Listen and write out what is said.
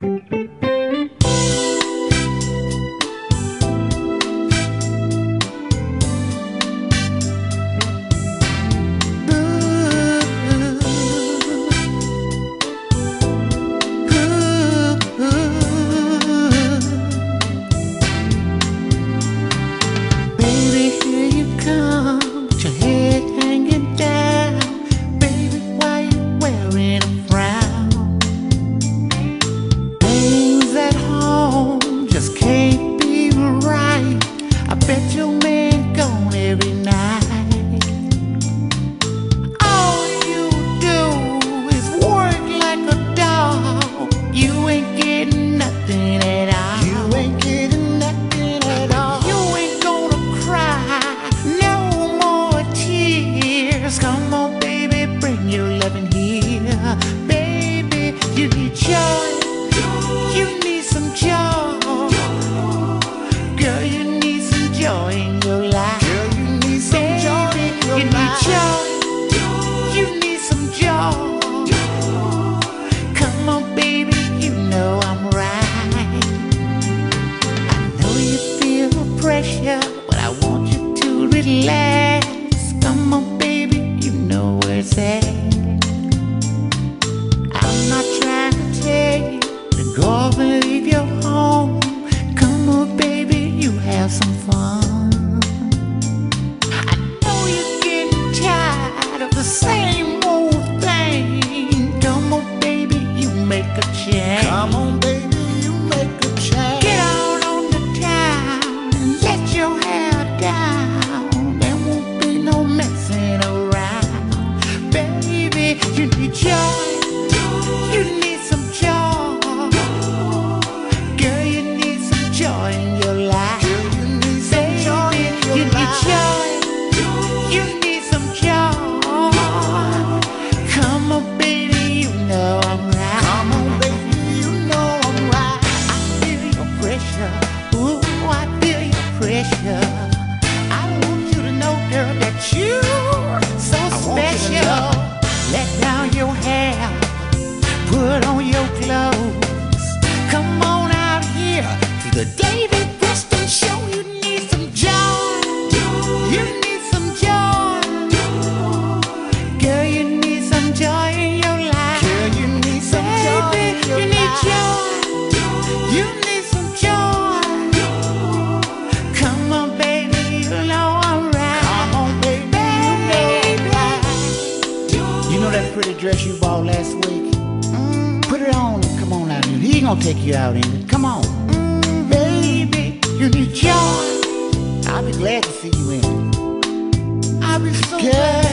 But I want you to relax. Come on, baby, you know where it's at. I'm not trying to tell you to go off and leave your home. Come on, baby, you have some fun. I know you're getting tired of the same old thing. Come on, baby, you make a change. Come on, baby, you make a change. Get out on the town and let your hair down. There won't be no messing around. Baby, you need joy. You need some joy. Girl, you need some joy in your life. Girl, you need some joy in your You need life. joy. You need some joy. Come on, baby, you know I'm right. Come on, baby, you know I'm right. I feel your pressure. Ooh, I feel your pressure. I want you to know, girl, that you're so special. Let down your hair, put on your clothes. Come on out here to the David Preston Show. You need some joy. You need some joy. Girl, you need some joy in your life. Girl, you need some joy in your You need life. joy. You need some joy. Come on, baby, you know I'm right. Come on, baby, you know I'm right. You know that pretty dress you bought last week? Put it on and come on out here. He gonna take you out in it. Come on. Baby, you need joy. I'll be glad to see you in it. I'll be so Girl, glad.